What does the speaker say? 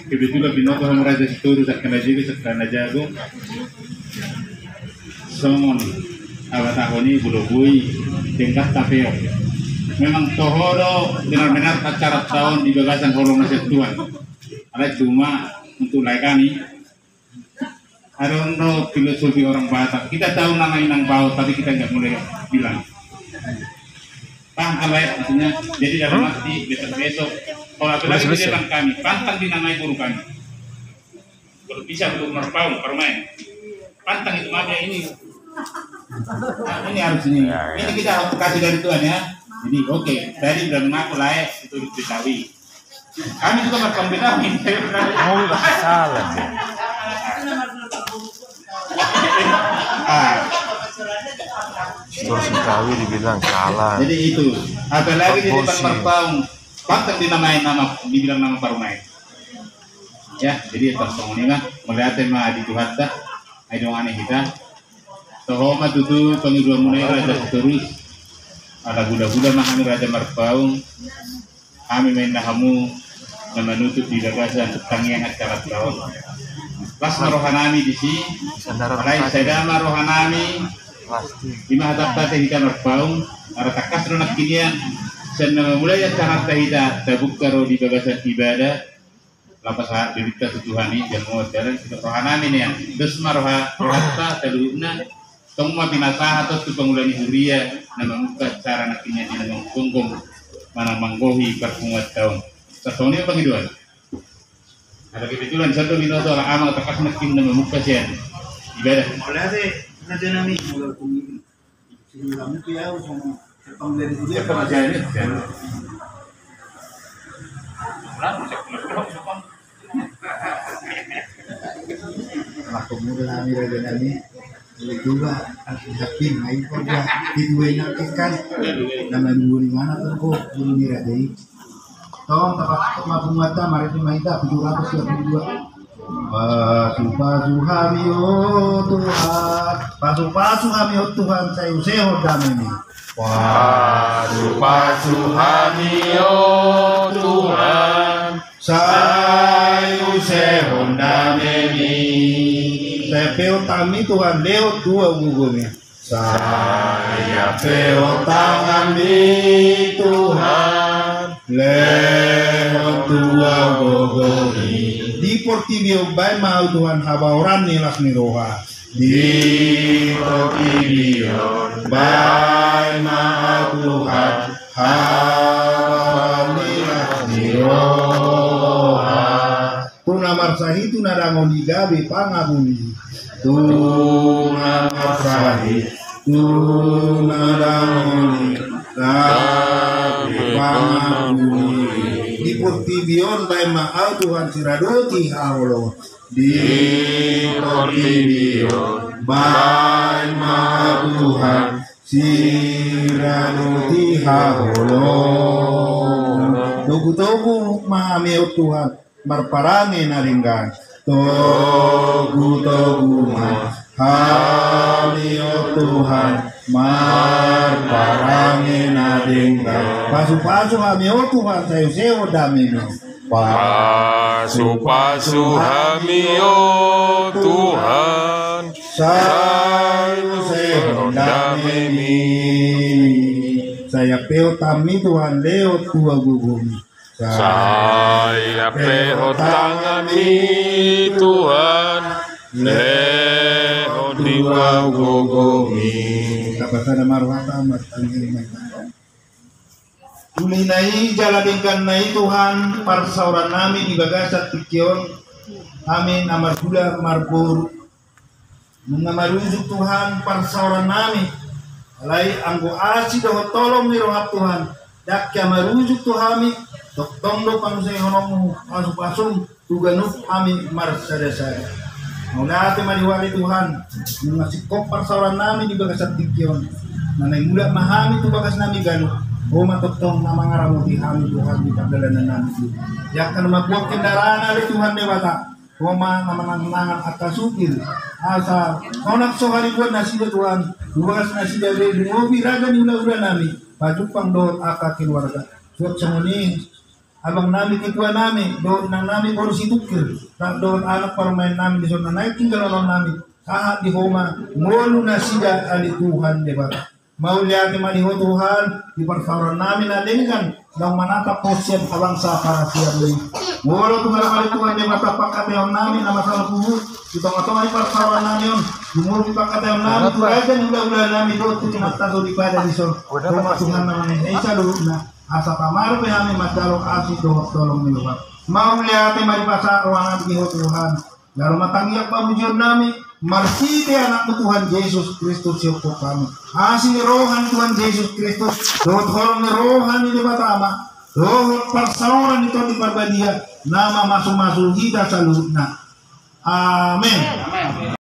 kebetulan binoto sama raja seturu sakana juga sakana jago somon awat tahoni bulobui tingkat tapeo memang tohoro benar-benar acara tahun di bagasan holong nasi Tuhan ada cuma untuk laikani I don't know filosofi orang Batak kita tahu nama Inang Bau tapi kita nggak boleh bilang paham apa maksudnya jadi dalam arti besok-besok kalau apalagi di depan kami pantang dinamai guru kami kalau bisa untuk merpau permain pantang itu maaf ya ini ini harus ini kita harus kasih dari Tuhan ya jadi oke dari dan mengaku layak itu diketahui kami juga merpau Betawi salah ya. Terus Betawi dibilang salah. Jadi itu, apalagi di depan merpau, pantang dinamai dibilang nama permain. Ya, jadi terus ini kan melihat tema di Tuhan dah, ayo aneh kita. Tohoma tutu pengidua mulai raja terus, ada budak-budak mahami raja merpau, kami main nahamu, menutup di dagasan tangian acara tahun. Pas rohanami di sini, mulai sedama rohanami. Di mahadap tata hita merpaung, arah takas ronak kinian, senama mulai acara tahita tabuk karo di bagasan ibadah, lapas saat dibita tutuhani dan mau jalan kita rohanami nih ya, terus rohata terluna, tongma binasa atau tu pengulani huria, nama muka cara nakinya di nama gonggong, mana manggohi perpungat tahun. Sesoni apa giduan? Ada kebetulan satu minuto ala amal takas nakin nama muka sian ibadah. Nanti nami mulai kumi, sebelum itu ya sama terpang dari itu Siapa aja ini? Waktu muda nami raja nami, boleh juga hakim, ayo kerja di dua kan, nama dulu di mana tuh kok dulu nih raja ini. Tolong tempat mampu mata, mari kita 732. Pasu-pasu kami oh Tuhan, pasu-pasu kami oh Tuhan, sayu-seho dameni. Pasu-pasu kami oh Tuhan, sayu-seho dameni. Saya peo tami Tuhan leo dua gugumi. Saya peo tangami Tuhan, leo dua gugumi. Di portibio bay mau Tuhan haba orang nih las roha. Di portibio bay mau Tuhan haba las roha. Tuna marsahi tuna dangon digabe pangabuli. Tuna marsahi tuna dangon digabe pangabuli. Di portibion bay mau Tuhan siradoti haulo. Di portibion bay mau Tuhan siradoti haulo. Togu-togu mahami o Tuhan marparangi naringgan. Togu-togu mahami o Tuhan marparangi naringgan. Pasu-pasu kami o Tuhan sayo-seho dameni. Pasu-pasu kami o Tuhan sayo-seho dameni. Saya peo tami Tuhan leo tua gugumi. Saya peo tangami Tuhan leo dua gugumi. Kapasada marwata martangin Ulinai jaladingkan nai Tuhan parsauran nami di bagasat pikion amin amar gula marbur mengamarunjuk Tuhan parsauran nami alai anggo asi dawa tolong ni rohap Tuhan dakya marujuk Tuhami dok tongdo pangsay honomu pasung tuganuk ami marsada-sada maulate maniwali Tuhan ngasih kopar sauran nami di bagasat pikion nanay mula mahami tu bagas nami ganuk Oma totong nama ngaramu di hami Tuhan di pagdalanan namin. Yakan magbuwag kendaraan ali Tuhan dewata. Oma nama nangan akasukil. Asa onak so halibuan na sila Tuhan. Luwas na sila rin. Ubi raga ni ula-ula namin. Pajupang doon akakin warga. Suot sa muni. abang namin kitua namin, doon na namin baru si tukir, doon anak permain namin di sana naik tinggal orang namin, saat di Roma, ngolu na sida ali Tuhan, di ba? Mau lihat di maliho Tuhan, di persauran namin na dengan daw manatap posyan abang sa para siya rin. Ngolu Tuhan ali Tuhan, di matapak katayon namin na masalah puhu, itong ay persauran namin yun, gumulong pa katayon namin, tulagan ula-ula namin doon, tutimatago di pada di so, Roma Tuhan naman ay isa doon na, asa kamar pe kami madalok asih dohor tolong nilupa. Mau melihat maripasa ruangan kiho Tuhan. Lalu matanggiak pamujud nami marsite anak Tuhan Yesus Kristus yoko kami. Asih rohan Tuhan Yesus Kristus. Dohor tolong rohan ini batama. Dohor persauran itu di perbadia. Nama masuk-masuk kita salutna. Amin.